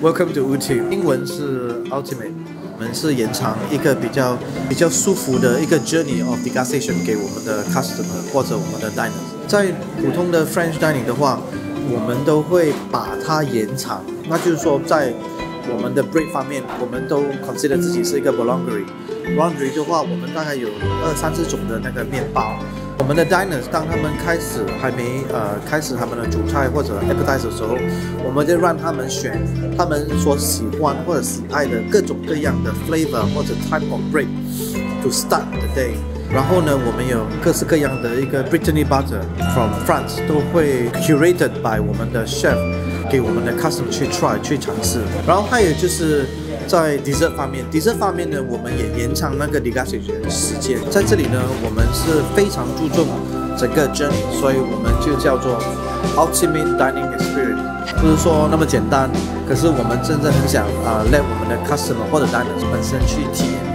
Welcome to Utu， 英文是 Ultimate， 我们是延长一个比较舒服的一个 journey of degustation 给我们的 customer 或者我们的 diners。在普通的 French dining 的话，我们都会把它延长，那就是说在我们的 break 方面，我们都 consider 自己是一个 boulangerie。boulangerie 的话，我们大概有2-3种的那个面包。我们的 diners 当他们还没开始他们的主菜或者 appetizer 的时候，我们就让他们选他们所喜欢或者喜爱的各种各样的 flavor 或者 type of bread to start the day。然后呢，我们有各式各样的一个 Brittany butter from France 都会 curated by 我们的 chef 给我们的 customer 去 try 去尝试。然后还有就是在 dessert 方面呢，我们也延长那个 degustation 的时间。在这里呢，我们是非常注重整个 journey， 所以我们就叫做 Ultimate Dining Experience。不是说那么简单，可是我们真正很想let我们的 customer 或者 diners 本身去体验。